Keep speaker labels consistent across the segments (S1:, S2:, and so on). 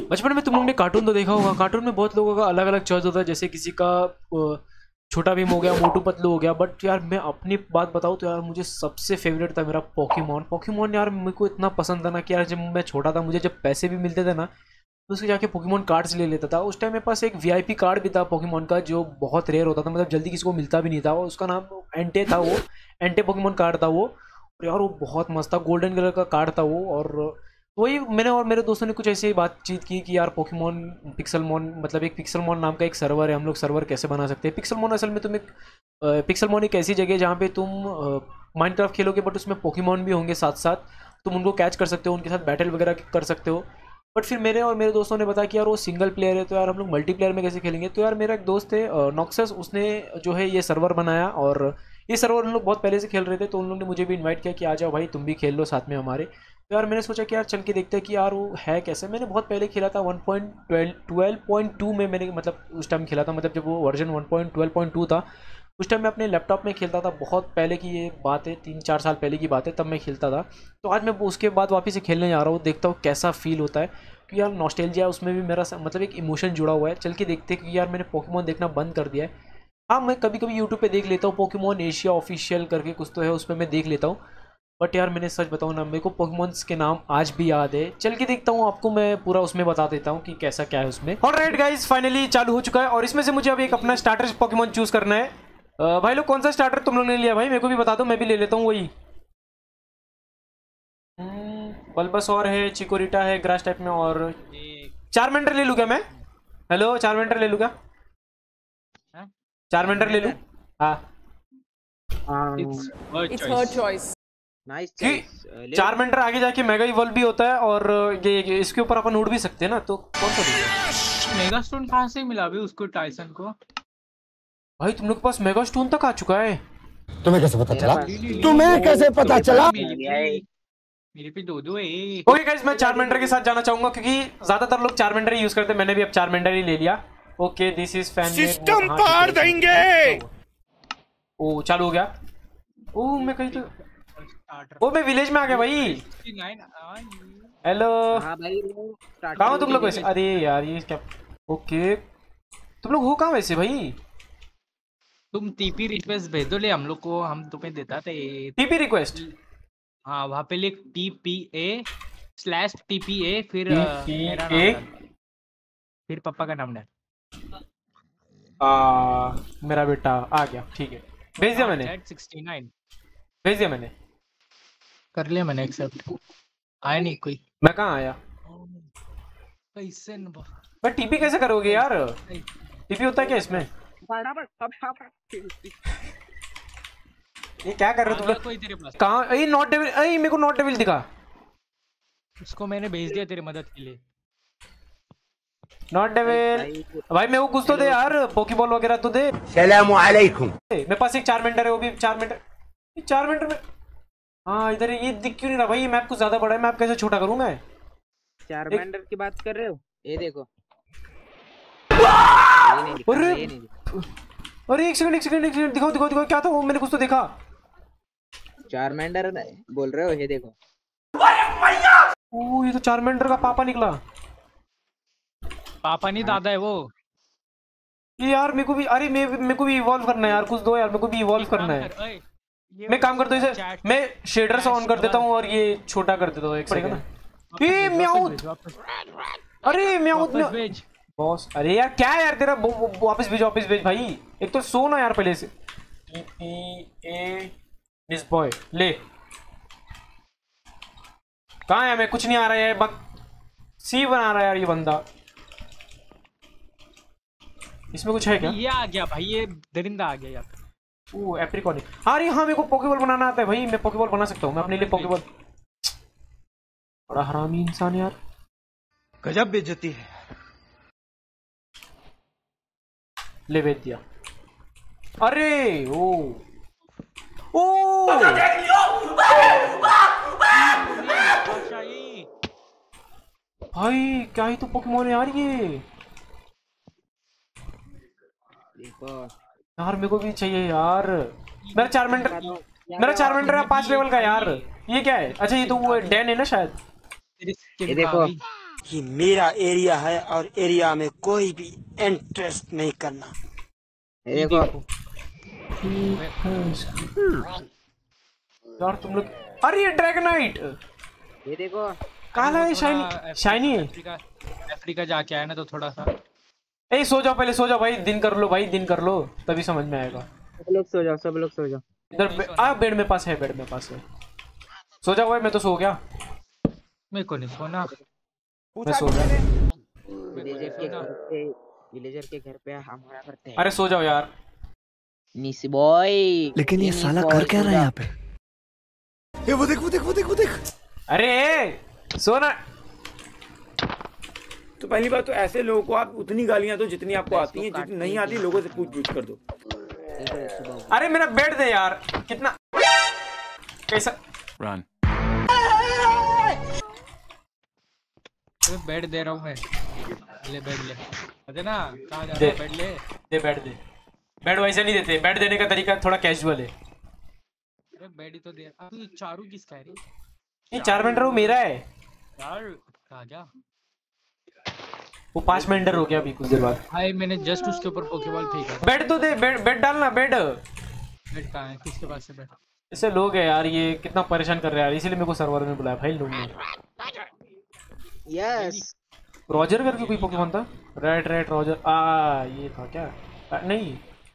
S1: बचपन में तुम लोग ने कार्टून तो देखा होगा, कार्टून में बहुत लोगों का अलग अलग चॉइस होता है, जैसे किसी का छोटा भीम हो गया, मोटू पतलू हो गया। बट यार मैं अपनी बात बताऊँ तो यार मुझे सबसे फेवरेट था मेरा पोकेमॉन। पोकेमॉन यार मेरे को इतना पसंद था ना कि यार जब मैं छोटा था, मुझे जब पैसे भी मिलते थे ना, तो उसके जाके पोकेमॉन कार्ड्स ले लेता था। उस टाइम मेरे पास एक वीआईपी कार्ड भी था पोकेमॉन का, जो बहुत रेयर होता था, मतलब जल्दी किसी को मिलता भी नहीं था। उसका नाम एंटे था, वो एंटे पोकेमॉन कार्ड था वो। और यार वो बहुत मस्त था, गोल्डन कलर का कार्ड था वो। और वही मैंने और मेरे दोस्तों ने कुछ ऐसी बातचीत की कि यार पोकेमॉन पिक्सलमॉन, मतलब एक पिक्सलमॉन नाम का एक सर्वर है, हम लोग सर्वर कैसे बना सकते हैं। पिक्सलमॉन असल में तुम एक पिक्सलमॉन एक ऐसी जगह है जहाँ पे तुम माइनक्राफ्ट खेलोगे, बट उसमें पोकेमॉन भी होंगे साथ साथ। तुम उनको कैच कर सकते हो, उनके साथ बैटल वगैरह कर सकते हो। बट फिर मेरे और मेरे दोस्तों ने बताया कि यार वो सिंगल प्लेयर है, तो यार हम लोग मल्टीप्लेयर में कैसे खेलेंगे। तो यार मेरा एक दोस्त है नॉक्सस, उसने जो है ये सर्वर बनाया। और ये सर्वर उन लोग बहुत पहले से खेल रहे थे, तो उन लोगों ने मुझे भी इनवाइट किया कि आ जाओ भाई तुम भी खेल लो साथ में हमारे। तो यार मैंने सोचा कि यार चल के देखते हैं कि यार वो है कैसे। मैंने बहुत पहले खेला था 1.12.2 में, मैंने मतलब उस टाइम खेला था, मतलब जब वो वर्जन 1.12.2 था। उस टाइम मैं अपने लैपटॉप में खेलता था, बहुत पहले की ये बात है, 3-4 साल पहले की बात है, तब मैं खेलता था। तो आज मैं उसके बाद वापस से खेलने जा रहा हूँ, देखता हूँ कैसा फील होता है। क्योंकि यार नॉस्टैल्जिया उसमें भी मेरा मतलब एक इमोशन जुड़ा हुआ है। चल के देखते हैं, क्योंकि यार मैंने पोकेमॉन देखना बंद कर दिया है। हाँ मैं कभी कभी यूट्यूब पे देख लेता हूँ, पोकेमॉन एशिया ऑफिशियल करके कुछ तो है, उस पर मैं देख लेता हूँ। बट यार मैंने सच बताऊँ ना, मेरे को पोकेमॉन्स के नाम आज भी याद है। चल के देखता हूँ, आपको मैं पूरा उसमें बता देता हूँ कि कैसा क्या है उसमें। ऑलराइट गाइस, फाइनली चालू हो चुका है, और इसमें से मुझे अब एक अपना स्टार्टर पोकेमॉन चूज करना है। भाई लोग कौन सा स्टार्टर तुम लोग ने लिया भाई, मेरे को भी बता दो, मैं भी ले लेता हूँ वही। बल्बासौर है, चिकोरिटा है ग्रास टाइप में, और चारमेंडर ले लूँ क्या मैं? हेलो, चारमेंडर ले लूँ क्या? चारमेंडर ले लूँ? हाँ।
S2: It's her choice.
S3: नाइस
S1: कि
S3: चॉइस।
S1: चारमेंडर आगे जाके मेगा इवॉल्व भी होता है, और ये इसके ऊपर अपन उड़ भी सकते हैं ना, तो कौन सा लेंगे?
S4: मेगा स्टोन कहाँ से मिला भी उसको, टाइसन को?
S1: भाई तुम लोग के पास मेगा स्टोन तक आ चुका है?
S5: तुम्हें कैसे पता चला? तुम्हें कैसे पता चला?
S4: मेरे पे दो है।
S1: ओके गाइस, मैं चारमेंडर के साथ जाना चाहूंगा, क्योंकि ज्यादातर लोग चारमेंडर ही यूज करते हैं। मैंने भी अब चारमेंडर ही ले लिया। Okay, this is fan
S5: system पार देंगे।
S1: ओ चालू हो गया। ओ मैं कहीं तो, ओ मैं विलेज में आ गया भाई। हेलो,
S3: हाँ भाई
S1: कहाँ हो तुम लोग वैसे? अरे यार ये क्या, ओके तुम लोग हो कहाँ वैसे भाई?
S4: तुम टीपी रिक्वेस्ट भेज दो ले हम लोग को, हम तुम्हें देता थे।
S1: TP request?
S4: हाँ वहाँ पे लिख TPA/TPA, फिर मेरा
S1: TPA?
S4: नाम डाल, फिर पापा का नाम डाल।
S1: मेरा बेटा आ गया, ठीक है, भेज दिया मैंने,
S4: 69
S1: भेज दिया मैंने,
S4: कर लिया मैंने एक्सेप्ट। आया नहीं कोई।
S1: मैं कहाँ आया?
S4: कैसे
S1: पर टीपी कैसे करोगे यार? टीपी होता है क्या इसमें? ये क्या कर रहे हो तुम लोग?
S4: कोई तेरे पास?
S1: कहाँ? ये नॉट डेविल, मेरे को नॉट डेविल दिखा।
S4: उसको मैंने भेज दिया तेरी मदद के लिए।
S1: नॉट डेविल भाई, मेरे को कुछ तो दे यार, पोकेबॉल वगैरह तो दे।
S5: सलाम अलैकुम।
S1: मेरे पास एक चारमेंडर है, वो भी चारमेंडर, चारमेंडर में, हाँ इधर ये दिख क्यों नहीं रहा भाई? मैप कुछ ज्यादा बड़ा है, मैप कैसे छोटा करूँ मैं?
S3: चारमेंडर की बात कर रहे हो? ये देखो।
S1: अरे एक सेकंड दिखाओ दिखाओ दिखाओ, क्या था वो? मैंने कुछ तो देखा।
S3: चारमेंडर बोल रहे हो? ये देखो।
S1: ओ ये तो चारमेंडर का पापा निकला।
S4: पापा नहीं दादा है वो।
S1: ये यार मेरे को भी, अरे मेरे को भी इवॉल्व करना है यार, कुछ दो यार, मेरे को भी इवॉल्व करना है। मैं काम करता हूँ इसे, मैं शेडर से ऑन कर देता हूँ और ये छोटा कर देता हूँ, एक सेकंड ना। ये म्याऊथ, अरे म्याऊथ बॉस, अरे यार क्या है यार तेरा? वापस भेज भाई, एक तो सो ना यार पहले से। दिस बॉय ले, कहाँ है? मैं कुछ नहीं आ रहा है, बक सी बना रहा है यार ये बंदा। इसमें कुछ है क्या?
S4: ये आ गया भाई, ये दरिंदा आ गया यार।
S1: ओ एप्रिकॉन, अरे हाँ मेरे को पोकेबॉल बनाना आता है भाई, मैं पोकेबॉल बना सकता हूँ, मैं अपने लिए पोकेबॉल। बड़ा हरामी इंसान यार,
S5: गजब बेइज्जती है।
S1: ले भेज दिया। अरे ओ भाई क्या ही तो पोकेमॉन है यार ये।
S3: देखो
S1: यार मेरे को भी चाहिए यार। मेरा चारमेंडर है 5 लेवल का यार। ये क्या है? अच्छा ये तो वो डैन है ना शायद।
S3: ये देखो।
S5: ये मेरा एरिया है और एरिया में कोई भी इंटरेस्ट नहीं करना।
S3: ये देखो
S1: यार तुम लोग, अरे ये ड्रैगनाइट
S3: ये देखो।
S1: काला है, शाइनी है।
S4: अफ्रीका जाके आया ना तो थोड़ा सा।
S1: ए सो जाओ, पहले सो जाओ भाई, दिन कर लो भाई, दिन कर लो तभी समझ में आएगा।
S3: सब लोग सो जाओ, सब लोग सो जाओ।
S1: इधर बेड में पास है, बेड में पास है। सो जाओ भाई, मैं तो सो गया।
S4: मेरे को नहीं सोना।
S1: मैं सो गया।
S3: विलेजर के घर पे हमारा करते हैं।
S1: अरे सो जाओ यार।
S3: निस बॉय।
S5: लेकिन ये साला कर क्या रहा है यहाँ पे? ये वो देख वो देख वो देख वो देख।
S1: अरे सोना।
S2: तो पहली बात तो ऐसे लोगों को आप उतनी गालियां दो जितनी आपको आती हैं, जितनी नहीं आती लोगों से पूछ कर दो।
S1: अरे मेरा बेड दे यार, कितना कैसा।
S6: Run.
S4: बेड दे रहा हूँ मैं। ले बेड ले। अरे ना कहाँ जा
S1: दे।
S4: रहा है? बेड ले।
S1: दे बेड दे। बेड वैसे नहीं देते, बेड देने का तरीका थोड़ा कैजुअल है।
S4: अरे बेड ही तो दे। अब तू चारू किसका है रे?
S1: ये 4 मेंढर वो मेरा है।
S4: यार कहाँ गया?
S1: वो 5 मेंढर हो गया अभी कुछ देर बाद।
S4: भाई मैंने जस्ट उसके ऊपर पोकेबॉल फेंका।
S1: बेड तो दे, बेड डालना, बेड।
S4: बेड कहाँ है? किसके पास है बेड?
S1: ऐसे लोग है यार, ये कितना परेशान कर रहे हैं यार, इसीलिए मेरे को सर्वर में बुलाया भाई लोग ने।
S3: यस।
S1: रॉजर करके कोई पोकेमॉन था। रेड रॉजर, ये था क्या? नहीं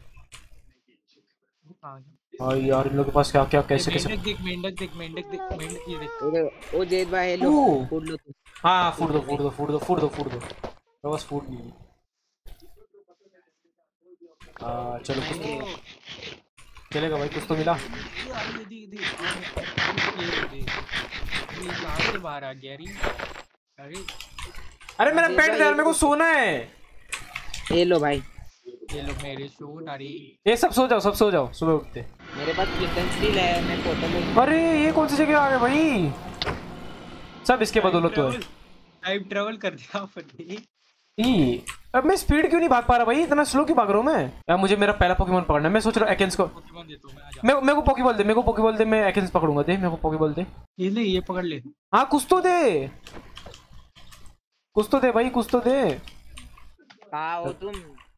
S4: वो कहाँ गया?
S1: हाँ यार, इन लोगों के पास क्या क्या कैसे कैसे।
S4: मेंढक देख, मेंढक देख, मेंढक देख, मेंढक ये देख।
S3: ओ जेद भाई हेलो।
S1: ओह।
S3: फूड लो तुम।
S1: हाँ फूड दो फूड दो फूड दो फूड दो फूड दो, बस फूड नहीं है। चलो कुछ तो चलेगा भाई, कुछ तो मिला।
S4: कहाँ से बाहर आ गया रे? अरे
S1: अरे मेरा पेट दे यार, मेरे को सोना है।
S3: ये लो भाई।
S4: ये लोग मेरे शो नारी।
S1: ये सब सो जाओ सुबह उठते।
S3: मेरे पास किटन स्टील है, मैं फोटो में।
S1: अरे ये कौन सी जगह आ गए भाई? सब इसके बदौलत तो है।
S4: टाइम ट्रेवल कर दिया आपने।
S1: अब मैं स्पीड क्यों नहीं भाग पा रहा भाई, इतना स्लो क्यों भाग रहा हूँ मैं यार? मुझे मेरा पहला पोकेमॉन पकड़ना है। मैं सोच रहा हूँ एकेंस को।
S4: पोकेमॉन देता हूँ मैं, आजा।
S1: मेरे को पोकेबॉल दे, मेरे को पोकेबॉल दे, मैं एकेंस पकड़ूंगा। दे मेरे को पोकेबॉल दे।
S4: ये ले, ये पकड़ ले।
S1: हाँ कुछ तो दे, कुछ तो दे भाई, कुछ तो दे।
S3: हाँ हो तुम।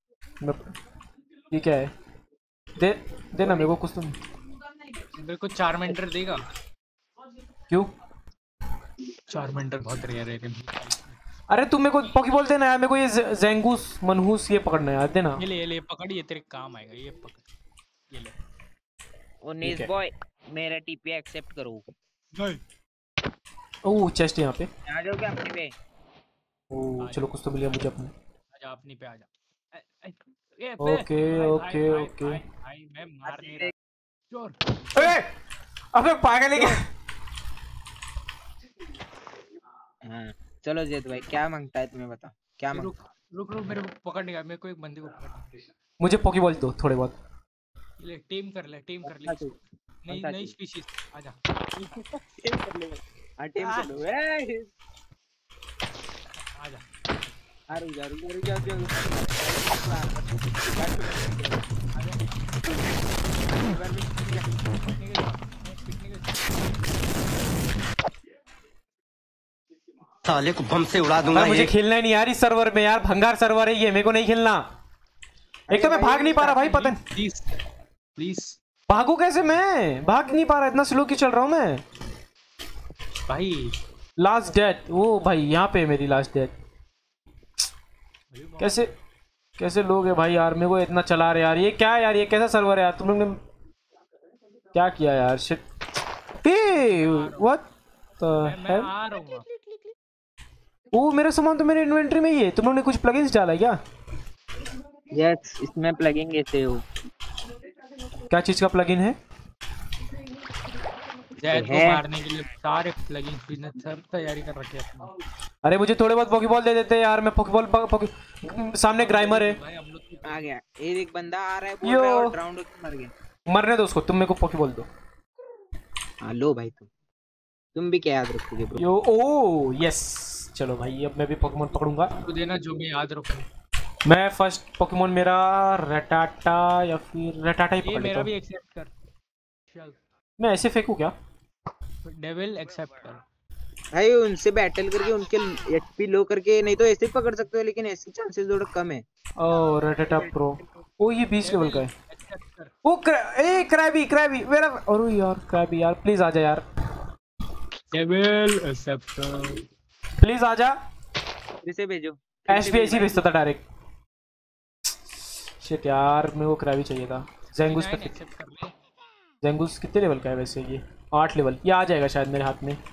S1: ये क्या है? दे ना मेरे को कुछ तो।
S4: मेरे को 4 मेंढर देगा?
S1: क्यों?
S4: 4 मेंढर बहुत रेयर है।
S1: अरे तुम मेरे को पोकेबॉल देना यार, मेरे को ये जेंगूस मनहूस ये पकड़ना है यार, देना।
S4: ये ले पकड़, ये तेरे काम आएगा। ये पकड़, ये ले।
S3: ओ निस बॉय मेरा टीपी एक्सेप्ट करो।
S1: ओह चेस्ट यहाँ पे।
S3: आ जाओ क्या अपने पे?
S1: ओह चलो कुछ तो मिल गया मुझे अपने।
S4: आजा अपनी पे आजा।
S1: Okay okay okay.
S4: भाई मैं मार नहीं रहा। चोर।
S1: अरे अबे पागल है क्या?
S3: हाँ चलो जेद भाई, क्या मांगता है तुम्हें बताओ, क्या
S4: रुक
S3: मांगता है?
S4: रुक रुक, मेरे को पकड़ने का। मेरे को एक बंदे को पकड़ना।
S1: मुझे पोकेबॉल दो थोड़े बहुत।
S4: ले टीम कर ले, टीम कर ले।
S3: अच्छा,
S4: नई
S3: अच्छा,
S4: नई स्पीशीज आजा।
S3: टीम कर लो, टीम कर लो।
S4: आजा।
S3: रुक जाओ।
S5: साले को बम से उड़ा दूंगा।
S1: यार मुझे खेलना ही नहीं यार इस सर्वर में यार, भंगार सर्वर है ये, मेरे को नहीं खेलना। एक तो मैं भाग नहीं पा रहा भाई, पता नहीं
S4: प्लीज प्लीज।
S1: भागू कैसे, मैं भाग नहीं पा रहा, इतना स्लो क्यों चल रहा हूँ मैं
S4: भाई।
S1: लास्ट डेथ, वो भाई यहाँ पे मेरी लास्ट डेथ। कैसे कैसे लोग है भाई यार, मेरे को इतना चला रहे यार। ये क्या है यार, ये कैसा सर्वर है यार, तुम लोग ने क्या किया यार? शिट, व्हाट द
S4: मैं
S1: हेल?
S4: आ रहा हूँ।
S1: वो मेरा सामान तो मेरे इन्वेंटरी में ही है। तुम लोग ने कुछ प्लगइन्स डाला है क्या?
S3: यस, इसमें प्लगइन कैसे हो?
S1: क्या चीज का प्लगइन है?
S4: जैद को
S3: है।
S4: मारने के लिए सारे प्लगइन्स बिजनेस सब तैयारी कर रखे हैं।
S1: अरे मुझे थोड़े बहुत पोकेबॉल दे देते यार, मैं पोकेबॉल सामने ग्राइमर है।
S4: भाई हम लोग
S3: आ गया, एक बंदा आ रहा है, बोल
S1: यो।
S3: रहा है और ड्राउंड होके मर गया।
S1: मरने दो उसको, तुम मेरे को पोकेबॉल दो।
S3: हाँ लो भाई, तुम भी क्या याद रखोगे ब्रो?
S1: यो ओ यस, चलो भाई अब मैं भी पोकेमॉन पकड़ूंगा।
S4: को देना जो मैं याद रखूं।
S1: मैं फर्स्ट पोकेमॉन मेरा रेटाटा या फिर रेटाटा ही
S4: ये
S1: पकड़ लेता
S4: मेरा
S1: हूँ।
S4: भी एक्सेप्ट कर। चल
S1: मैं ऐसे फेंकूं क्या?
S4: डेविल एक्सेप्ट कर।
S3: भाई उनसे बैटल करके उनके एचपी लो करके, नहीं तो ऐसे ही पकड़ सकते हो, लेकिन ऐसे चांसेस थोड़ा कम है।
S1: ओ रेटेटा प्रो। ओ ये 20 लेवल का है। ओ ए क्रैबी क्रैबी मेरा। अरे यार क्रैबी यार प्लीज आजा यार,
S4: लेवल एक्सेप्ट।
S1: प्लीज आजा।
S3: फिर से भेजो।
S1: एचपीएसी भेजता था डायरेक्ट। शिट यार मेरे को क्रैबी चाहिए था। जेंगुस पे
S4: एक्सेप्ट कर ले।
S1: जेंगुस कितने लेवल का है वैसे? ये 8 लेवल। ये आ जाएगा शायद मेरे हाथ में।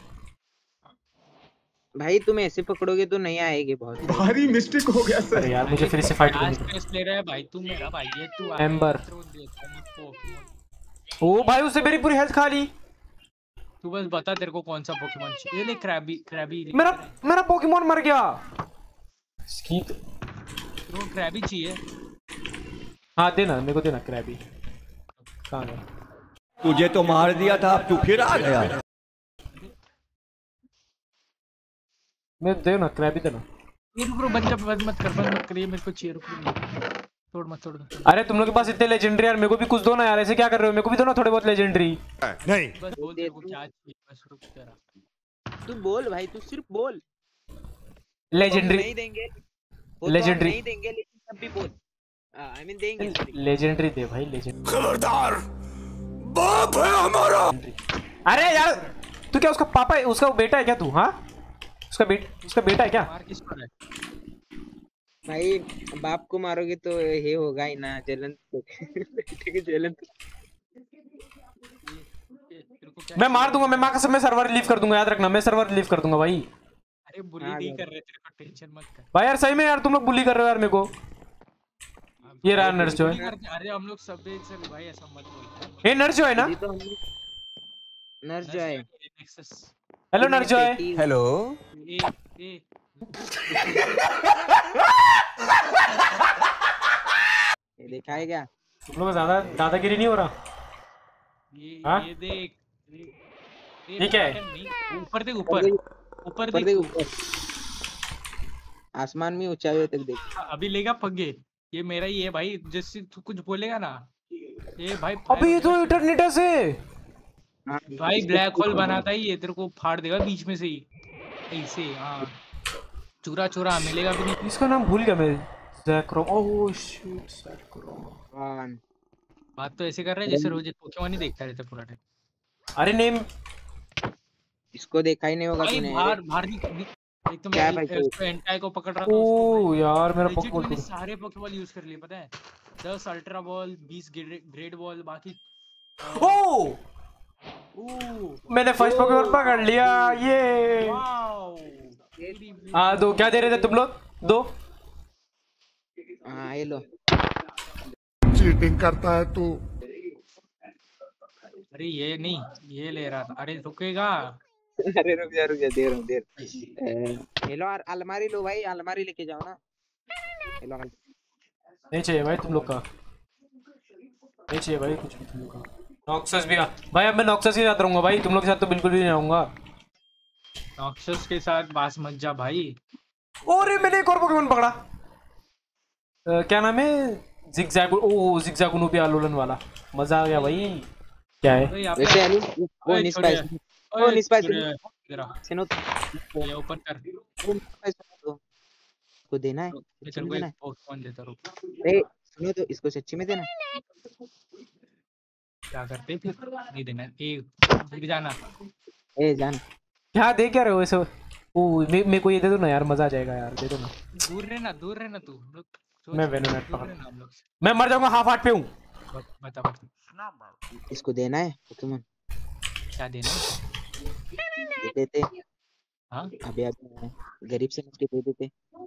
S3: भाई तुम ऐसे पकड़ोगे तो नहीं आएगी बहुत।
S6: भारी मिस्टेक हो गया सर।
S1: अरे यार मुझे फिर से फाइट करनी
S4: लास्ट
S1: थी।
S4: प्लेस ले रहा है भाई, तू मेरा भाई है, तू आ
S1: एम्बर।
S4: पोकेमॉन।
S1: ओ भाई उससे मेरी पूरी हेल्थ खा ली।
S4: तू बस बता तेरे को कौन सा पोकेमॉन चाहिए। ये ले क्रैबी क्रैबी।
S1: मेरा मेरा पोकेमॉन मर गया। स्कीट।
S4: तेरे को क्रैबी चाहिए?
S1: हाँ देना मेरे को, देना क्रैबी। कहाँ गया?
S6: तुझे तो मार दिया था, अब तू फिर आ गया।
S1: मैं दे ना क्रैबी देना।
S4: ये रुक रुक, बंद मत कर, ये मेरे को चाहिए। रुक रुक, तोड़ मत।
S1: अरे तुम लोग के पास इतने लेजेंडरी यार, मेरे को भी कुछ दो ना यार। ऐसे क्या कर रहे हो? मेरे को भी दो ना थोड़े बहुत लेजेंडरी।
S6: नहीं
S4: बस बोल तेरे को क्या चाहिए, बस रुक जरा।
S3: तू बोल भाई, तू सिर्फ बोल।
S1: लेजेंडरी
S3: नहीं देंगे वो तो
S1: लेजेंडरी
S3: नहीं देंगे, लेकिन तब भी बोल। आई मीन देंगे।
S1: लेजेंडरी दे भाई, लेजेंडरी।
S6: खबरदार, बाप है हमारा।
S1: अरे यार तू क्या उसका पापा है? उसका बेटा है क्या तू? हाँ उसका बेटा है क्या?
S4: मार किस पर है?
S3: भाई बाप को मारोगे तो ये होगा ही ना, जलन। बेटे की जलन।
S1: मैं मार दूंगा, मैं माँ कसम मैं सर्वर लीव कर दूंगा, याद रखना मैं सर्वर लीव कर दूंगा भाई।
S4: अरे बुली नहीं कर रहे, तेरे को टेंशन मत कर
S1: भाई यार सही में यार तुम लोग बुली कर रहे हो यार मेरे को। ये रहा नर्स जो है।
S4: अरे हम लोग सब एक से भाई, ऐसा मत बोल।
S1: ये नर्स जो है ना?
S3: नर्स जो है।
S1: हेलो नर्स जो है।
S6: हेलो।
S4: ए
S3: ये देखा है क्या?
S1: तुम लोग ज्यादा दादागिरी नहीं हो रहा? हाँ?
S4: ये देख।
S1: ये क्या है?
S4: ऊपर देख, ऊपर देख।
S3: आसमान में ऊंचाई तक देख।
S4: अभी लेगा पगे। ये मेरा ही है भाई, जैसे तू कुछ बोलेगा ना ये भाई।
S1: अबे ये तो इटर्निटस है
S4: भाई, ब्लैक होल बनाता ही ये, तेरे को फाड़ देगा बीच में से ही ऐसे। हाँ चूरा मिलेगा भी नहीं।
S1: इसका नाम भूल गया मैं। ज़ैक्रोम। Oh shit Zekrom.
S4: बात तो ऐसे कर रहे हैं जैसे रोज पोकेमॉन ही देखता रहता पूरा टाइम।
S1: अरे नेम
S3: इसको देखा ही नहीं होगा
S4: भाई
S3: तूने।
S4: बाहर एक तो
S3: क्या
S4: मैं
S3: भाई?
S4: एंटाई को पकड़ रहा था।
S1: ओह यार मेरा
S4: Legit
S1: पोकेमॉन
S4: मैंने सारे पोकेमॉन यूज कर लिए, पता है? 10 अल्ट्रा बॉल, 20 ग्रेड बॉल, बाकी
S1: ओह मैंने फर्स्ट पोकेमॉन पकड़ लिया। ये
S4: वाओ।
S1: हाँ दो क्या दे रहे थे तुम लोग? दो।
S3: हाँ ये लो।
S6: चीटिंग करता है तू।
S4: अरे ये नहीं, ये ले रहा था। अरे रुकेगा।
S3: अरे रुक जा दे रहा हूँ। ये लो अलमारी लो भाई, अलमारी लेके जाओ ना। ये लो।
S1: नहीं चाहिए भाई तुम लोग का, नहीं चाहिए भाई कुछ भी तुम लोग का। नॉक्सस भी भाई, अब मैं नॉक्सस के साथ रहूंगा भाई, तुम लोग के साथ तो बिल्कुल भी नहीं रहूंगा।
S4: नॉक्सस के साथ बास मत जा भाई।
S1: अरे मैंने एक और पोकेमॉन पकड़ा। क्या नाम है? जिगजैगुन। ओह जिगजैगुन भी आलोलन वाला। मजा आ गया भाई। क्या है?
S3: वैसे आलू वो
S4: ओए,
S3: निस्पाइस
S4: ओए,
S3: वो निस्पाइस
S4: जरा
S3: सुनो
S4: ये ओपन कर।
S3: वो निस्पाइस को देना है।
S4: मैं तेरे को एक पोकेमॉन देता, रुक।
S3: ए सुनो तो इसको सच्ची में देना।
S4: क्या करते फिर? नहीं देना। गिर जाना।
S3: ए जान
S1: क्या दे क्या रहे हो ऐसे? ओह मेरे को ये दे दो ना यार, मजा आ जाएगा यार, दे दो ना।
S4: दूर रहना तू। हम लोग
S1: मैं वेनोनेट पकड़,
S4: हम लोग से।
S1: मैं मर जाऊंगा हाफ हार्ट पे हूँ।
S4: बता
S3: इसको देना है पोकेमॉन।
S4: क्या देना है?
S3: दे देते।
S4: हाँ
S3: अभी गरीब से मुझे दे देते।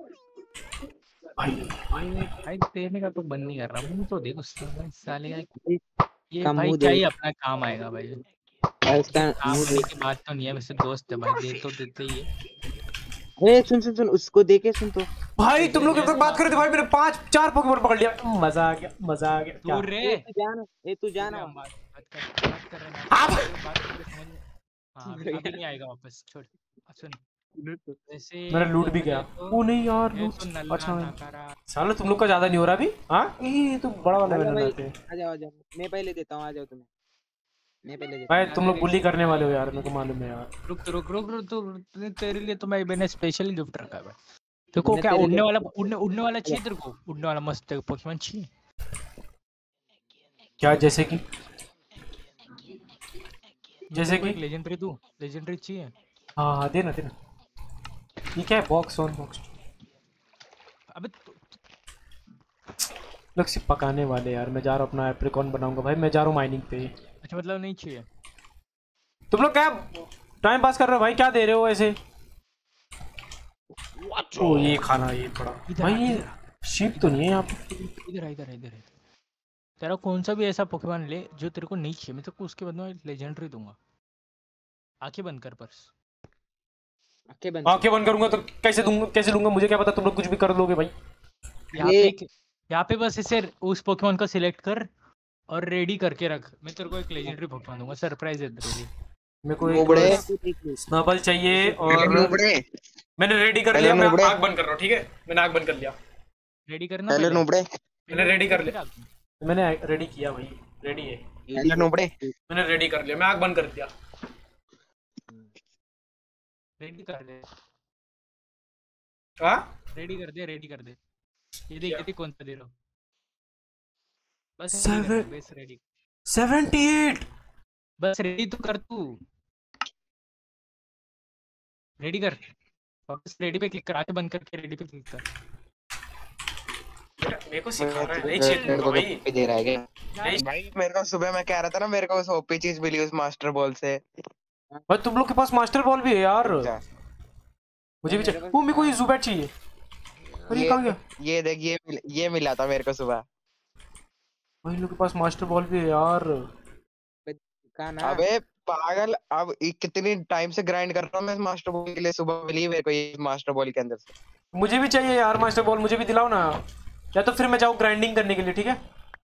S4: भाई देने का तो बंद नहीं कर रहा। मुंह तो देख उस साले का। ये
S3: कम
S4: भाई
S3: मुंह
S4: क्या
S3: दे।
S4: ही अपना काम आएगा भाई।
S3: भाई उसका
S4: काम करने की बात तो नहीं है, वैसे दोस्त है भाई, दे तो देते ही है।
S3: ए सुन उसको देके सुन तो।
S1: भाई तुम लोग जब तक बात कर रहे थे भाई मैंने 5-4 पोकेमॉन पकड़ लिया। मजा आ गया क्या?
S4: दूर रे।
S3: तू जाना
S4: बात कर रहे हैं।
S1: आप
S4: बात कर रहे समझ। हाँ अभी नहीं आएगा वापस, छोड़। सुन वैसे
S1: मेरा लूट भी गया। ओ नहीं यार
S4: ये
S1: लूट।
S4: तो नल्ला
S1: अच्छा
S4: नाकारा।
S1: साला तुम लोग का ज्यादा नहीं हो रहा अभी। हाँ ये तो बड़ा वाला
S3: आ
S1: वेनोनेट
S3: जाओ
S1: है।
S3: आ जाओ मैं पहले देता हूँ, आ जाओ तुम्हें। मैं पहले देता
S1: भाई तुम लोग बुली करने वाले हो यार, मेरे को मालूम है यार।
S4: रुक रुक रुक रुक तो तेरे लिए तो मैंने स्पेशल गिफ्ट रखा है भाई। देखो
S3: मैंने
S4: क्या
S3: तेरे
S4: उड़ने
S3: लिए-
S4: वाला उड़ने वाला चाहिए तेरे को? उड़ने वाला मस्त पोकेमॉन चाहिए?
S1: क्या जैसे कि जैसे कि
S4: लेजेंडरी चाहिए?
S1: हाँ हाँ देना देना। ये क्या है? Box on box.
S4: अबे
S1: लोग सिर्फ पकाने वाले यार। मैं जा रहा हूँ अपना एप्रिकॉन बनाऊंगा भाई। मैं जा रहा हूँ माइनिंग पे।
S4: अच्छा मतलब नहीं चाहिए?
S1: तुम लोग क्या टाइम पास कर रहे हो भाई? क्या दे रहे हो ऐसे? ओ ये खाना, ये पड़ा भाई। ये शीप तो नहीं है यहाँ पे?
S4: इधर तेरा कौन सा भी ऐसा पोकेमॉन ले जो तेरे को नहीं चाहिए, मैं तेरे को उसके बदले में लेजेंडरी दूंगा। आंखें बंद कर पर्स।
S3: आंखें बंद
S1: आंखें बंद करूंगा तो कैसे दूंगा? कैसे लूंगा? मुझे क्या पता, तुम लोग कुछ भी कर लोगे भाई।
S4: यहाँ पे बस इसे उस पोकेमॉन को सिलेक्ट कर और रेडी करके रख। मैं तेरे को एक लेजेंडरी पोकेमॉन दूंगा, सरप्राइज है तेरे लिए।
S1: मेरे को एक स्नोबल चाहिए और मैंने रेडी कर लिया। मैं आग बंद कर रहा हूँ, ठीक है? मैंने आग बंद कर लिया।
S4: रेडी करना पहले।
S1: मैंने रेडी कर लिया। मैंने रेडी किया भाई। रेडी है। मैंने रेडी कर लिया। मैं आग बंद कर दिया।
S4: रेडी कर दे।
S1: हाँ
S4: रेडी कर दे। ये देख कौन सा दे रहा हूँ। बस
S1: 78।
S4: बस रेडी तो कर तू। रेडी कर। वापस रेडी पे क्लिक कर। आके बंद करके रेडी पे क्लिक कर।
S1: मेरे को सिखा रहा है, नहीं चेंज होगा भाई।
S3: दे रहा है क्या?
S7: भाई मेरे को सुबह मैं कह रहा था ना, मेरे को उस ओपी चीज मिली उस मास्टर बॉल से।
S1: भाई तुम लोग के पास मास्टर बॉल भी है यार? मुझे भी चाहिए। वो मेरे को ये जुबैट चाहिए। अरे
S7: ये-
S1: कहाँ गया?
S7: ये देख, ये मिला था मेरे को सुबह।
S1: भाई लोग के पास मास्टर बॉल भी है यार।
S3: कहा ना
S7: अबे पागल, अब कितनी टाइम से ग्राइंड कर रहा हूँ मैं मास्टर बॉल के लिए। सुबह मिली मेरे को ये मास्टर बॉल के अंदर से।
S1: मुझे भी चाहिए यार मास्टर बॉल। मुझे भी दिलाओ ना। या तो फिर मैं जाऊँ ग्राइंडिंग करने के लिए, ठीक है?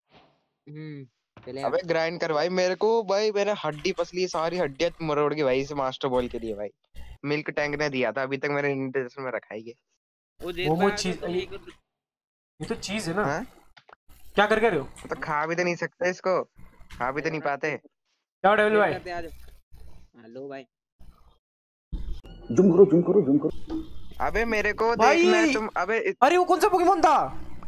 S3: चले
S7: अबे ग्राइंड कर भाई मेरे को। भाई मैंने हड्डी पसली सारी हड्डियां मरोड़ के भाई इस मास्टर बॉल के लिए भाई। मिल्क टैंक ने दिया था, अभी तक मेरे इंटरेस्ट में रखा है ये।
S1: मोमो चीज, ये तो चीज है ना।
S7: हाँ?
S1: क्या कर रहे हो?
S7: तो खा भी तो नहीं सकते इसको, खा भी तो नहीं पाते।
S1: क्या डेविल भाई?
S3: हेलो भाई।
S6: जुम करो।
S7: अबे मेरे को
S1: भाई!
S7: देखना है तुम। अबे
S1: अरे वो कौन सा पोकेमोन था?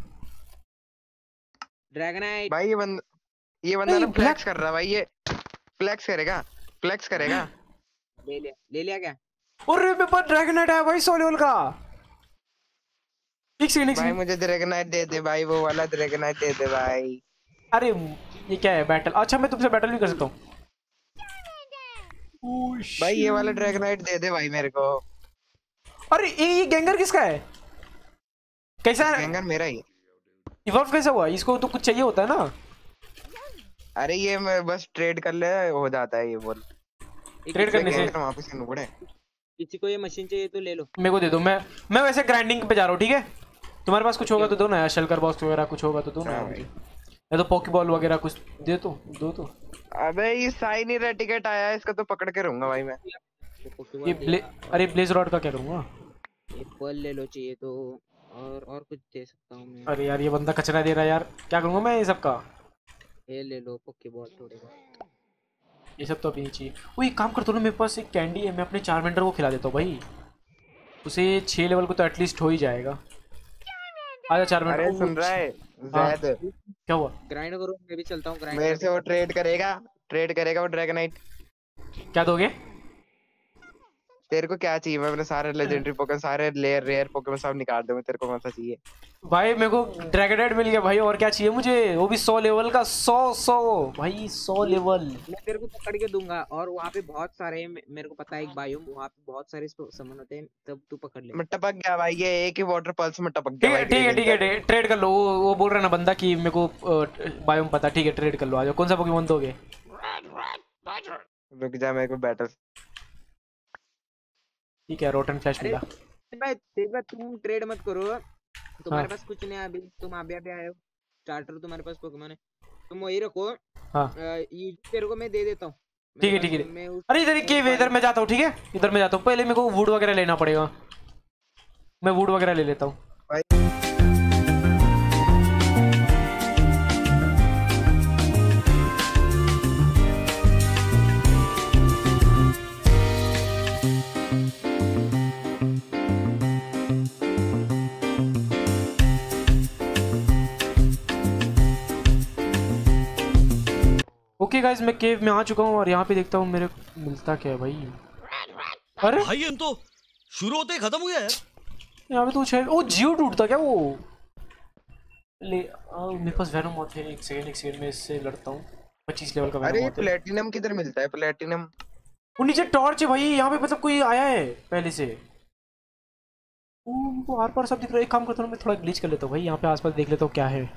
S3: ड्रैगनाइट।
S7: भाई ये बंदा
S1: नहीं,
S7: ना फ्लेक्स कर रहा है भाई। ये फ्लेक्स करेगा।
S3: ले लिया क्या?
S1: अरे मेरे पास ड्रैगनाइट है भाई, 100 लेवल का। एक
S7: भाई
S1: सेकंड।
S7: मुझे ड्रैगनाइट दे दे भाई, वो वाला ड्रैगनाइट दे दे भाई।
S1: अरे ये क्या है? बैटल? अच्छा मैं तुमसे बैटल भी कर सकता हूँ।
S7: भाई ये वाला ड्रैगनाइट दे दे भाई मेरे को।
S1: अरे ये गेंगर किसका है? कैसा है?
S7: गेंगर मेरा ही है।
S1: इवॉल्व कैसा हुआ? इसको तो कुछ चाहिए होता है ना?
S7: अरे ये मैं बस ट्रेड कर ले हो जाता है ये बोल।
S1: ट्रेड करने से
S7: वहाँ पे से नुबड़े।
S3: किसी को ये मशीन चाहिए तो ले लो।
S1: मेरे को दे दो। मैं वैसे ग्राइंडिंग पे जा रहा हूँ, ठीक है? तुम्हारे पास कुछ होगा तो दो ना यार। शलकर बॉक्स वगैरह कुछ होगा तो दो ना
S7: हाँ
S1: यार
S7: भाई।
S1: मुझे। या तो पॉकीबॉल वगैरह कुछ दे दो तो।
S7: अबे ये साइन टिकट आया है, इसका तो पकड़ के रहूंगा भाई मैं।
S1: अरे ब्लेज रॉड का क्या करूँगा?
S3: एप्पल ले लो चाहिए तो। और कुछ दे सकता हूँ मैं।
S1: अरे यार ये बंदा कचरा दे रहा है यार। क्या करूँगा मैं ये सब का?
S3: ये ले लो पोकेबॉल थोड़े बहुत।
S1: ये सब तो अभी नहीं चाहिए। वो एक काम करता हूँ ना, मेरे पास एक कैंडी है। मैं अपने चार्मेंडर को खिला देता हूँ भाई। उसे 6 लेवल को तो एटलीस्ट हो ही जाएगा। आजा चार्मेंडर।
S7: अरे सुन रहा है जैद?
S1: क्या हुआ?
S3: ग्राइंड करो, मैं भी चलता हूँ ग्राइंड।
S7: मेरे से वो ट्रेड करेगा वो ड्रैगनाइट।
S1: क्या दोगे?
S7: तेरे को क्या चाहिए? मैं अपने सारे लेजेंडरी पोकेमॉन, सारे रेयर पोकेमॉन सब निकाल दूंगा। तेरे को कौन सा चाहिए?
S1: भाई मेरे को ड्रैगनाइट मिल गया भाई। और क्या चाहिए मुझे? वो भी 100 लेवल का। 100 भाई 100 लेवल।
S3: मैं तेरे को पकड़ के दूंगा। और वहाँ पे बहुत सारे, मेरे को पता है एक बायोम, वहाँ पे बहुत सारे समन होते हैं, तब तू पकड़ ले।
S7: मैं टपक गया भाई, ये एक ही वाटर पल्स में टपक गया भाई।
S1: ठीक है ट्रेड कर लो। वो बोल रहा है ना बंदा कि मेरे को बायोम पता। ठीक है ट्रेड कर लो। आ जाओ। कौन सा पोकेमोन दोगे?
S7: रुक जा, मेरे को बैटल।
S1: ठीक है रोटन फ्लैश मिला।
S3: भाई तुम ट्रेड मत करो। तुम्हारे पास कुछ नहीं है अभी। तुम अभी आए हो। स्टार्टर तुम्हारे पास पोकेमोन है, तुम वही रखो।
S1: हाँ
S3: ये तेरे को मैं दे देता हूँ।
S1: ठीक है। अरे इधर मैं जाता हूँ, ठीक है? इधर मैं जाता हूँ। पहले मेरे को वुड वगैरह लेना पड़ेगा। मैं वुड वगैरह ले लेता हूँ। ओके गाइस, मैं केव में आ चुका हूँ और यहाँ पे देखता हूँ मेरे मिलता क्या है भाई। अरे
S6: भाई हम तो शुरू होते ही खत्म हो गया यार।
S1: यहाँ पे तो कुछ है। ओ जियो टूटता क्या वो? मेरे पास वेनम मॉथ है। एक सेकंड में इससे लड़ता हूँ। 25 लेवल का वेनम
S7: अरे
S1: मॉथ है।
S7: प्लेटिनम किधर मिलता है? प्लेटिनम
S1: वो नीचे टॉर्च है भाई। यहाँ पे मतलब कोई आया है पहले से। वो आर पार सब दिख रहा है। एक काम करता हूँ, मैं थोड़ा ग्लिच कर लेता हूँ भाई। यहाँ पे आसपास देख लेता हूँ क्या है।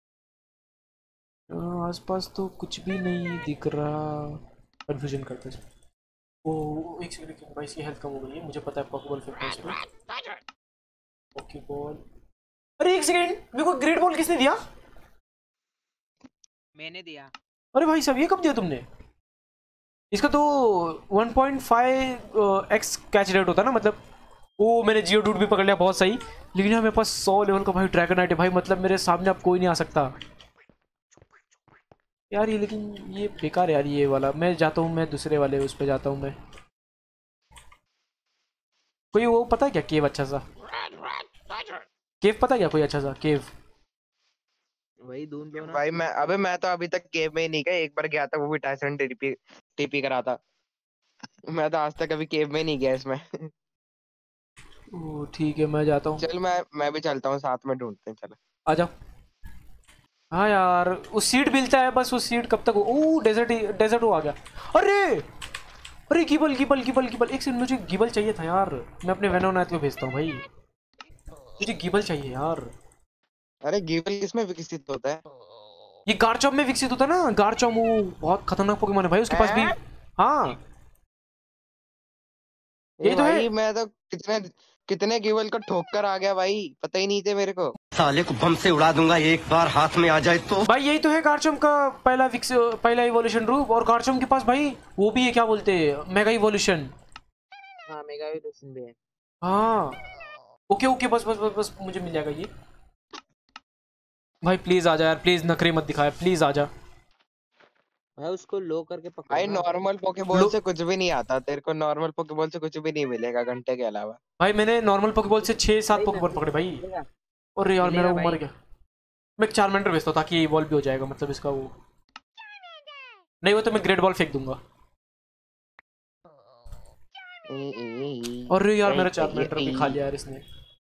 S1: आसपास तो कुछ भी नहीं दिख रहा। कंफ्यूजन करते हैं। ओ एक सेकंड भाई, इसकी हेल्थ कम हो गई है। मुझे पता है पॉकेबॉल फेंकना है इसमें। पॉकेबॉल। अरे एक सेकंड, मेरे को ग्रेट बॉल किसने दिया?
S3: मैंने दिया।
S1: अरे भाई साहब, ये कब दिया तुमने? इसका तो 1.5x कैच रेट होता है ना, मतलब। वो मैंने जियो डूड भी पकड़ लिया, बहुत सही। लेकिन यहाँ मेरे पास 100 लेवल का भाई ड्रैगनाइट है भाई। मतलब मेरे सामने अब कोई नहीं आ सकता यार। ये लेकिन ये बेकार यार, ये वाला। मैं जाता हूँ, मैं दूसरे वाले उस पर जाता हूँ मैं। कोई वो पता है क्या केव अच्छा सा? केव पता है क्या कोई अच्छा सा केव?
S3: वही ढूंढ लो ना।
S7: भाई मैं तो अभी तक केव में ही नहीं गया। एक बार गया था, वो भी टाइसन टीपी करा था। मैं तो आज तक अभी केव में नहीं गया इसमें।
S1: ओ ठीक है, मैं जाता हूँ।
S7: चल मैं भी चलता हूँ, साथ में ढूंढते हैं। चलो
S1: आ जाओ। हाँ यार, वो सीट मिलता है बस। वो सीट कब तक? ओ डेजर्ट वो आ गया। अरे अरे गिबल गिबल गिबल गिबल। एक सेकंड, मुझे गिबल चाहिए था यार। मैं अपने वेनोनाथ को भेजता हूँ भाई। मुझे गिबल चाहिए यार।
S7: अरे गिबल किसमें विकसित होता है?
S1: ये गार्चॉम में विकसित होता है ना। गार्चॉम वो बहुत खतरनाक पोकेमॉन है भाई। उसके पास भी। हाँ यही तो है
S7: भाई मैं तो कितने गिबल को ठोक कर आ गया भाई, पता ही नहीं थे मेरे को।
S5: साले को बम से उड़ा दूंगा एक बार हाथ में आ जाए तो।
S1: भाई। यही तो है गार्चॉम का पहला इवोल्यूशन रूप। और गार्चॉम के पास भाई वो भी है, क्या बोलते हैं, मेगा इवोल्यूशन।
S3: हाँ मेगा इवोल्यूशन भी है।
S1: हाँ ओके ओके, बस बस बस बस मुझे मिल जाएगा ये। भाई प्लीज आ जा यार, प्लीज नखरे मत दिखाया, प्लीज आ जा
S3: भाई। उसको लो करके
S7: भाई
S3: पकड़ना।
S7: नॉर्मल पोकेबॉल से कुछ भी नहीं आता तेरे को। नॉर्मल पोकेबॉल से कुछ भी नहीं मिलेगा घंटे के अलावा।
S1: भाई। मैंने नॉर्मल पोकेबॉल से 6-7 पोकेमॉन पकड़े भाई।
S3: मिलेगा।
S1: और यार मेरा वो
S3: मिलेगा
S1: मर गया। मैं 4 मिनट भेजता हूँ ताकि ये बॉल भी हो जाएगा, मतलब इसका वो। नहीं वो तो मैं ग्रेट बॉल फेंक दूंगा। और यार मेरा 4 मिनट भी खा लिया यार इसने।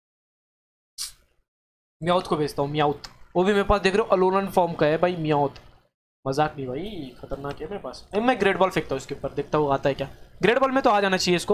S1: म्याउथ को भेजता हूँ, म्याउथ। वो भी मेरे पास देख रहे हो अलोनन फॉर्म का है भाई म्याउथ। मजाक नहीं भाई, खतरनाक है मेरे पास। मैं ग्रेट बॉल फेंकता हूँ इसके ऊपर, देखता हूँ आता है क्या। ग्रेट बॉल में तो आ जाना चाहिए इसको।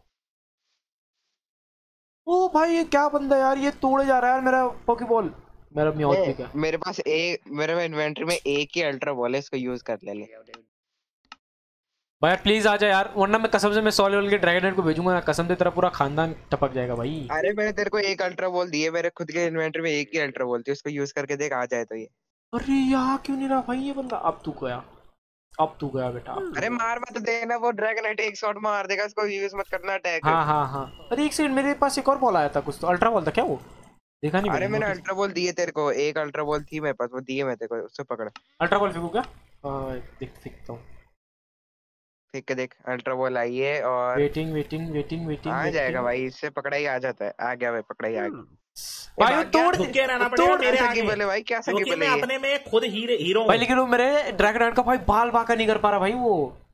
S1: ओ भाई ये क्या बंदा यार, ये तोड़े जा रहा है यार मेरा पोकेबॉल। मेरा म्याउथ भी क्या।
S7: मेरे पास मेरे इन्वेंटरी में एक ही अल्ट्रा बॉल है, इसको यूज कर ले।
S1: भाई यार प्लीज आ जा यार, वरना मैं कसम से मैं 100 लेवल के ड्रैगन को भेजूंगा। कसम से तेरा पूरा खानदान टपक जाएगा भाई।
S7: अरे मैंने तेरे को एक अल्ट्रा बॉल दी है। मेरे खुद के इन्वेंटरी में एक ही अल्ट्रा बॉल थी, उसको यूज करके देख, आ जाए तो ये।
S1: अरे यहाँ क्यों नहीं रहा भाई ये बंदा? अब तू गया, अब तू गया बेटा।
S7: अरे मार मत देना, वो ड्रैगनाइट एक शॉट मार देगा, उसको यूज मत करना अटैक।
S1: हाँ हाँ हाँ। अरे एक सेकंड, मेरे पास एक और बॉल आया था कुछ तो। अल्ट्रा बॉल था क्या वो? देखा नहीं
S7: अरे मैंने
S1: मैंने।
S7: अल्ट्रा बॉल दिए तेरे को, एक अल्ट्रा बॉल थी मेरे पास, वो दिए मैं तेरे को, उससे पकड़।
S1: अल्ट्रा बॉल फेंकू क्या? देख फेंकता हूँ।
S7: फेंक के देख, अल्ट्रा बॉल आई है और
S1: वेटिंग वेटिंग वेटिंग वेटिंग।
S7: आ जाएगा भाई, इससे पकड़ा ही आ जाता है। आ गया भाई, पकड़ा ही आ गया।
S1: भाई वो तोड़
S2: झुक के रहना पड़ेगा मेरे
S7: कैसा
S2: आगे,
S7: गिबल है भाई, कैसा
S2: क्योंकि
S7: गिबल
S2: मैं
S7: है ये?
S2: अपने में खुद हीरो हूँ।
S1: भाई। लेकिन वो मेरे ड्रैगन का भाई बाल बाका नहीं कर पा रहा भाई वो।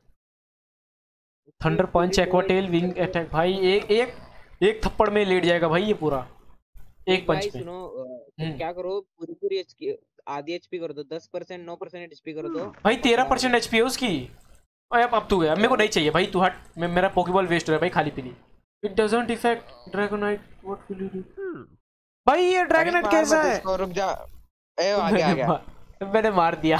S1: Thunder punch, aqua tail, wing attack भाई। एक थप्पड़ में लेट जाएगा भाई ये पूरा, एक
S3: भाई
S1: पंच में।
S3: सुनो, तुम क्या करो, पूरी एचपी आधी एचपी कर दो। 10% 9% एचपी कर दो
S1: भाई 13% एचपी है उसकी। अब तू गया, मेरे को नहीं चाहिए भाई, तू हट। मेरा पोकेबॉल वेस्ट हो रहा है भाई खाली पीली। It doesn't affect Dragonite, what will you do? भाई ये ड्रैगनाइट कैसा है?
S7: इसको रुक जा। ए आ गया, आ गया।
S1: मैंने मार दिया।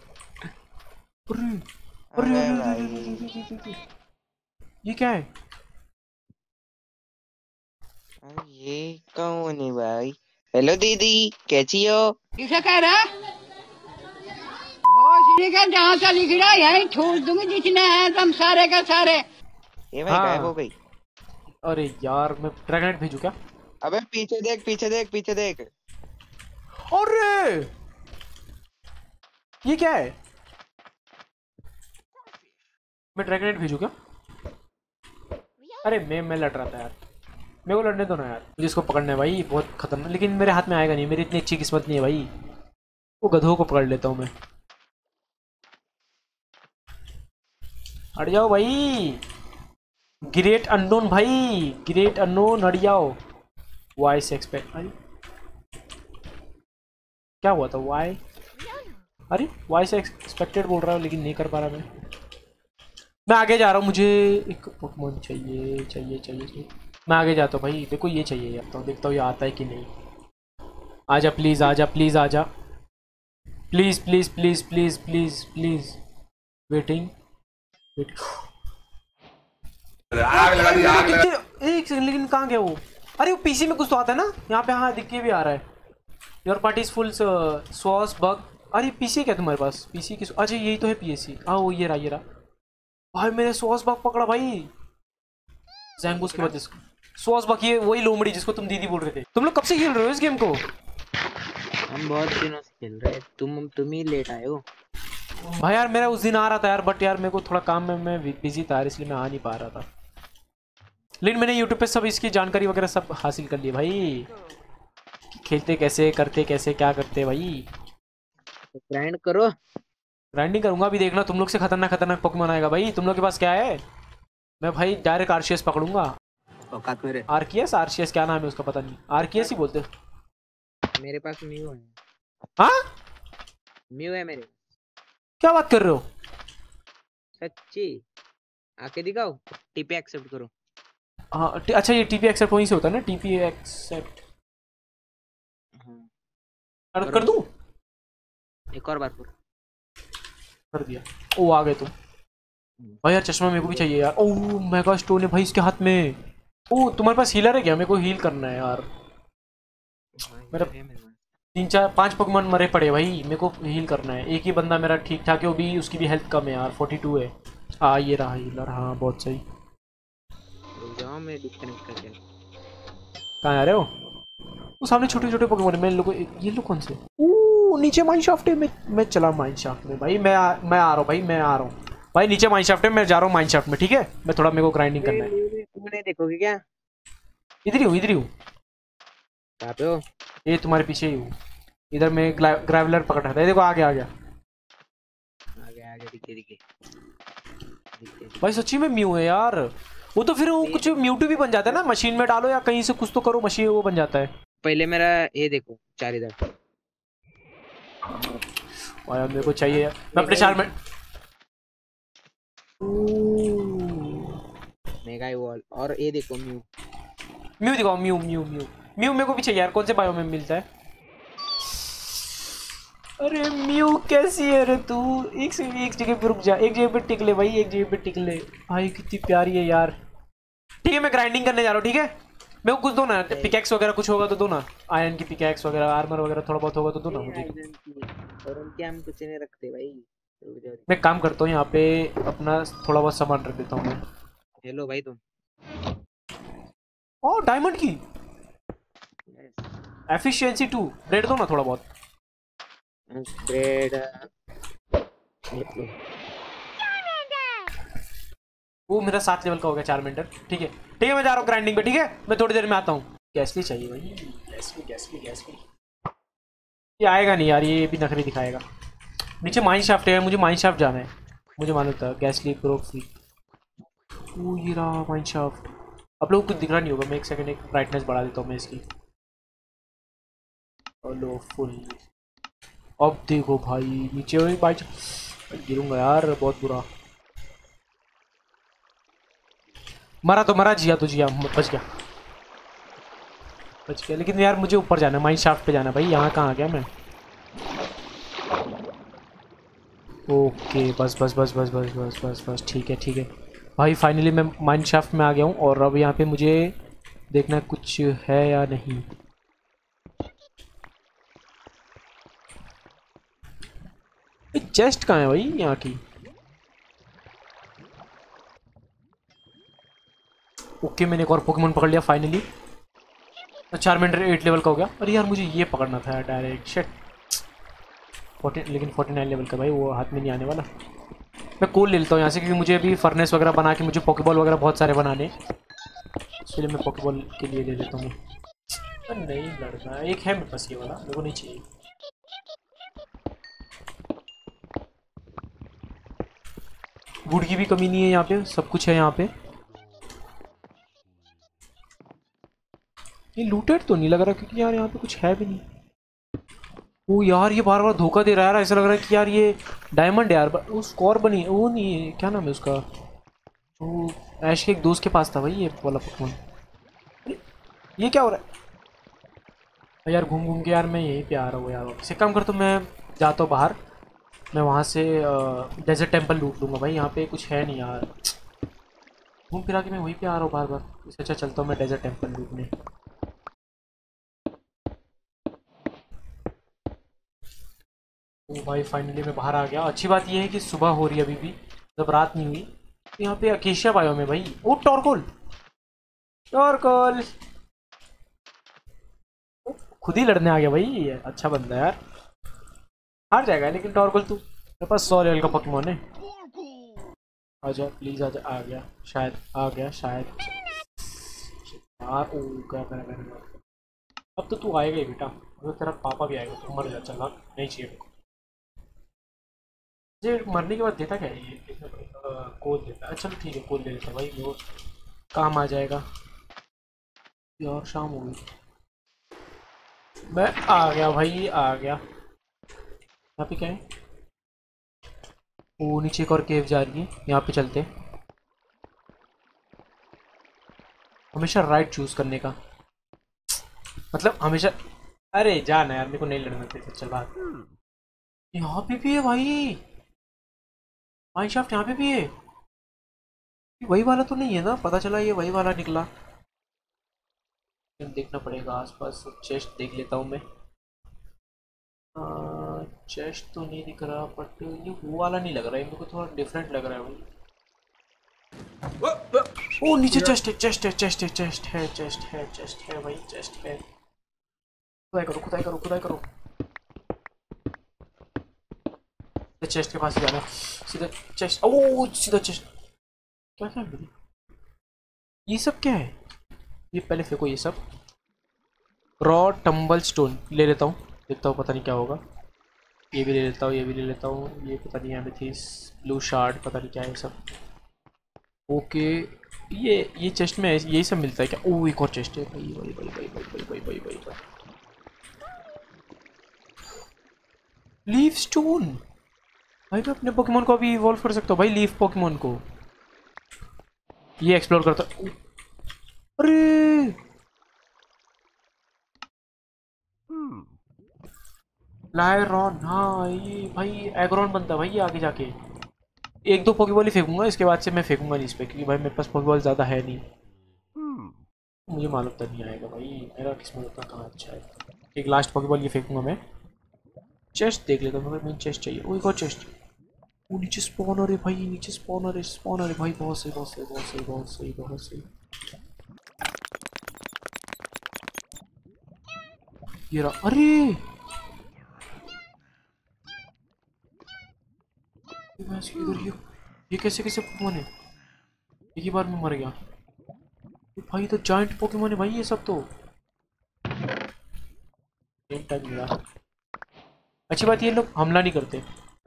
S7: अरे भाई
S1: ये क्या है?
S7: अरे ये कौन है भाई? हेलो दीदी, कैसी हो?
S8: किसे कह रहा? ठीक है, जहाँ से लिख रहा है यही ठूस दूंगी, जितने हैं तुम सारे का सारे।
S7: ये भाई
S1: हाँ।
S7: गायब हो गई।
S1: अरे यार मैं ड्रैगनाइट भेजू क्या?
S7: अबे पीछे देख, पीछे देख, पीछे देख।
S1: अरे ये क्या है? मैं ड्रैगनाइट भेजू क्या? अरे मैं लड़ रहा था यार, मेरे को लड़ने दो ना यार। मुझे इसको पकड़ना है भाई, बहुत खतरनाक। लेकिन मेरे हाथ में आएगा नहीं, मेरी इतनी अच्छी किस्मत नहीं है भाई। वो गधों को पकड़ लेता हूँ मैं। हट जाओ भाई, ग्रेट अननोन भाई, ग्रेट अननोन हट जाओ। वॉइस एक्सपेक्ट, अरे क्या हुआ था? वाई, अरे वॉइस एक्सपेक्टेड बोल रहा हूँ लेकिन नहीं कर पा रहा मैं आगे जा रहा हूँ। मुझे एक पोकेमॉन चाहिए चाहिए चाहिए चाहिए। मैं आगे जाता हूँ भाई, देखो ये चाहिए यार, तो देखता हूँ ये आता है कि नहीं। आजा प्लीज़, आजा प्लीज़, आजा please please please please please please. Waiting wait, एक सेकंड, लेकिन कहाँ गया वो? अरे वो पीसी में कुछ तो आता है ना यहाँ पे, हाँ दिख के भी आ रहा है। योर पार्टी इज फुल सॉस बग। अरे पीसी क्या तुम्हारे पास? पीसी की, अच्छा यही तो है पीएससी। हाँ वो ये रहा, ये रहा भाई। मैंने सॉस बग पकड़ा भाई, जैंगूस के बाद इसको सॉस बग, ये वही लोमड़ी जिसको तुम दीदी बोल रहे थे। तुम लोग कब से खेल रहे हो इस गेम को?
S3: हम बहुत दिनों से खेल रहे हैं, तुम ही लेट आए हो
S1: भाई यार मेरा उस दिन आ रहा था यार, बट यार मेरे को थोड़ा काम में मैं बिजी था इसलिए मैं आ नहीं पा रहा था। लेकिन मैंने यूट्यूब पे सब इसकी जानकारी वगैरह सब हासिल कर ली भाई, खेलते कैसे, करते कैसे, क्या करते भाई।
S3: तो ग्राइंड करो।
S1: ग्राइंडिंग करूंगा अभी, देखना तुम लोग से खतरनाक खतरनाक पोकेमॉन आएगा भाई। तुम लोग के पास क्या है? मैं भाई डायरेक्ट आरसीएस पकड़ूंगा।
S3: औकात मेरे।
S1: आरसीएस, आरसीएस क्या नाम है उसका पता नहीं, आरसीएस ही बोलते।
S3: मेरे पास म्यू है।
S1: हाँ
S3: म्यू है मेरे।
S1: क्या बात कर रहे हो?
S3: सच्ची, आके दिखाओ। टीपी एक्सेप्ट करो।
S1: हाँ अच्छा, ये टीपी एक्सेप्ट वहीं से होता है ना? टीपी एक्सेप्ट कर दूं?
S3: एक और बार करो।
S1: कर दिया। ओ आ गए तुम भाई। यार चश्मा मेरे को भी चाहिए यार। ओ मेगा स्टोन है भाई इसके हाथ में। ओ तुम्हारे पास हीलर है क्या? मेरे को हील करना है यार। मेरा 3-4-5 पोकेमॉन मरे पड़े भाई, मेरे को हील करना है। एक ही बंदा मेरा ठीक ठाक है, वो भी उसकी भी हेल्थ कम है यार, 42 है। हाँ ये रहा हीलर, हाँ बहुत सही।
S3: जाओ मैं डिस्कनेक्ट कर दिया।
S1: कहाँ आ रहे हो? वो सामने छोटे छोटे पोकेमॉन है। मैं लोगों ये लोग कौन से? ओ नीचे माइनशाफ्ट है। मैं चला माइनशाफ्ट में भाई। मैं आ रहा हूँ भाई, मैं आ रहा हूँ भाई। नीचे माइनशाफ्ट है, मैं जा रहा हूँ माइनशाफ्ट में, ठीक है? मैं थोड़ा, मेरे को ग्राइंडिंग करना है।
S3: तुमने देखोगे क्या?
S1: इधर ही हूँ, इधर ही हूँ।
S3: कहाँ पे हो?
S1: ये तुम्हारे पीछे ही हूँ। इधर मैं ग्रेवलर पकड़ रहा था, देखो आ गया आ गया।
S3: आगे आगे दिखे।
S1: भाई सच्ची में म्यू है यार। वो तो फिर वो कुछ म्यूटू भी बन जाता है ना, मशीन में डालो या कहीं से कुछ तो करो, मशीन वो बन जाता है।
S3: पहले मेरा ये देखो, 4 इधर।
S1: यार मेरे को चाहिए यार, मैं अपने 4 मिनट।
S3: Mega evolve. और ये देखो म्यू
S1: दिखाओ। म्यू म्यू म्यू म्यू मेरे को भी चाहिए यार। कौन से बायो में मिलता है? अरे म्यू कैसी है रे तू? एक जगह पे रुक जा, एक जगह पे टिक ले भाई, एक जगह पे टिक ले भाई। कितनी प्यारी है यार। ठीक है मैं ग्राइंडिंग करने जा रहा हूँ, ठीक है? मेरे को कुछ दो ना, पिकैक्स वगैरह कुछ होगा तो दो ना। आयरन की पिकैक्स वगैरह, आर्मर वगैरह थोड़ा बहुत होगा तो दो ना मुझे।
S3: और उनके हम कुछ नहीं रखते भाई।
S1: मैं काम करता हूँ यहाँ पे, अपना थोड़ा बहुत सामान रख देता हूँ मैं।
S3: हेलो भाई तुम।
S1: ओ डायमंड की एफिशिएंसी 2 ब्रेड दो ना थोड़ा बहुत।
S3: ब्रेड
S1: वो मेरा 7 लेवल का हो गया, 4 मिनट। ठीक है मैं जा रहा हूँ ग्राइंडिंग पे, ठीक है? मैं थोड़ी देर में आता हूँ। गैसली चाहिए भाई, गैसली। ये आएगा नहीं यार, ये भी नखरे दिखाएगा। नीचे माइन शाफ्ट है, मुझे माइन शाफ्ट जाना है, मुझे मालूम था। गैसली ब्रोक फ्री। ओ ये रहा माइन शाफ्ट। आप लोगों को कुछ दिख रहा नहीं होगा, मैं एक सेकंड एक ब्राइटनेस बढ़ा देता हूँ मैं इसकी। लो फुल। अब देखो भाई नीचे हुई बाइक, गिरूंगा यार बहुत बुरा। मरा तो मरा, जिया तो जिया, बच गया। लेकिन यार मुझे ऊपर जाना है, माइन शाफ्ट पे जाना है भाई। यहाँ कहाँ आ गया मैं? ओके बस ठीक है भाई। फाइनली मैं माइन शाफ्ट में आ गया हूँ, और अब यहाँ पे मुझे देखना कुछ है या नहीं। चेस्ट कहाँ है भाई यहाँ की? ओके मैंने एक और पोकेमॉन पकड़ लिया फाइनली। 4 मिनट 8 लेवल का हो गया। अरे यार मुझे ये पकड़ना था डायरेक्ट, शिट। 40 लेकिन 49 लेवल का भाई, वो हाथ में नहीं आने वाला। मैं कोल ले लेता हूँ यहाँ से, क्योंकि मुझे अभी फर्नेस वगैरह बना के मुझे पोकेबॉल वगैरह बहुत सारे बनाने, इसलिए मैं पोकेबॉल के लिए ले लेता हूँ। नहीं लड़ना, एक है मेरे पास ये वाला, मेरे को नहीं चाहिए। वुड की भी कमी नहीं है यहाँ पे, सब कुछ है यहाँ पे। ये लूटेड तो नहीं लग रहा क्योंकि यार यहाँ पे कुछ है भी नहीं। ओ यार ये बार बार धोखा दे रहा है यार, ऐसा लग रहा है कि यार ये डायमंड है यार। वो स्कोर बनी, वो नहीं है, क्या नाम है उसका, वो ऐश के एक दोस्त के पास था भाई ये वाला पोकेमॉन। ये क्या हो रहा है यार, घूम घूम के यार मैं यहीं पे आ रहा हूँ यार। किसी काम कर तो मैं जाता हूँ बाहर, मैं वहाँ से डेजर्ट टेम्पल लूट लूँगा भाई। यहाँ पे कुछ है नहीं यार, घूम फिरा के मैं वहीं पे आ रहा हूँ बार बार। इससे अच्छा चलता हूँ मैं डेजर्ट टेम्पल लूटने। ओ भाई फाइनली मैं बाहर आ गया। अच्छी बात ये है कि सुबह हो रही है अभी भी, जब रात नहीं हुई। तो यहाँ पे अकेशिया बायो में भाई, ओ टॉर्कोल, टॉर्कोल खुद ही लड़ने आ गया भाई, ये अच्छा बंदा है यार। हार जाएगा लेकिन टॉर्कोल तू, मेरे पास 100 लेवल का पोकेमॉन है। आजा प्लीज आजा, आ गया शायद, आ गया शायद यार। ओ क्या करेगा, अब तो तू आएगा ही बेटा, अगर तेरा पापा भी आएगा तो मर जा। चल नहीं चाहिए मेरे को। मुझे मरने के बाद देता क्या है ये, कोल देता है। चलो ठीक है कोल दे देता भाई, वो काम आ जाएगा। और शाम हो गई, मैं आ गया भाई, आ गया। यहाँ पे क्या है, वो नीचे एक और केव जा रही है, यहाँ पे चलते। हमेशा राइट चूज करने का मतलब, हमेशा। अरे जाना यार, मेरे को नहीं लड़ना चाहिए। चल बात, यहाँ पे भी है भाई, माइनशाफ्ट यहाँ पे भी है। ये वही वाला तो नहीं है ना, पता चला ये वही वाला निकला। देखना पड़ेगा आसपास, चेस्ट देख लेता हूँ मैं। चेस्ट तो नहीं दिख रहा, बट ये वो वाला नहीं लग रहा है मेरे को, थोड़ा डिफरेंट लग रहा है भाई। ओ नीचे चेस्ट है, चेस्ट है, चेस्ट है, चेस्ट है, चेस्ट है, चेस्ट है भाई, चेस्ट है। खुदाई करो, खुदाई करो, खुदाई करो। चेस्ट के पास ही जाना, सीधा चेस्ट। ओ सीधा चेस्ट। क्या क्या है ये सब, क्या है ये, पहले फेंको ये सब। रॉ टम्बल स्टोन ले लेता हूँ, देखता हूँ पता नहीं क्या होगा। ये भी ले लेता हूँ, ये भी ले लेता हूँ। ये पता नहीं एमेथिस्ट, ब्लू शार्ड, पता नहीं क्या है सब। ओके ये चेस्ट में यही सब मिलता है क्या? ओ एक और चेस्ट है भाई, भाई भाई भाई भाई भाई भाई भाई भाई। लीफ स्टोन भाई, मैं अपने पोकेमॉन को अभी इवॉल्व कर सकता हूँ भाई, लीफ पोकेमॉन को। ये एक्सप्लोर करता। अरे लायरॉन, हाँ ये भाई एग्रॉन बनता है भाई, ये आगे जाके। एक दो पोकेबॉल ही फेंकूंगा, इसके बाद से मैं फेंकूंगा नहीं इस पे, क्योंकि भाई मेरे पास पोकेबॉल ज़्यादा है नहीं। मुझे मालूम तो नहीं आएगा भाई, मेरा किस्मत उतना कहाँ अच्छा है। एक लास्ट पोकेबॉल ये फेंकूंगा मैं। चेस्ट देख लेता हूँ, मेन चेस्ट चाहिए। वो एक और चेस्ट, वो नीचे स्पॉनर है भाई, नीचे स्पॉनर है, स्पॉनर है भाई। बहुत सही, बहुत सही, बहुत सही, बहुत सही, बहुत सही। ये रहा। अरे इधर ये कैसे कैसे पोकेमॉन है, एक ही बार में मर गया भाई। तो जायंट पोकेमॉन है भाई ये सब तो। मिला, अच्छी बात ये लोग हमला नहीं करते।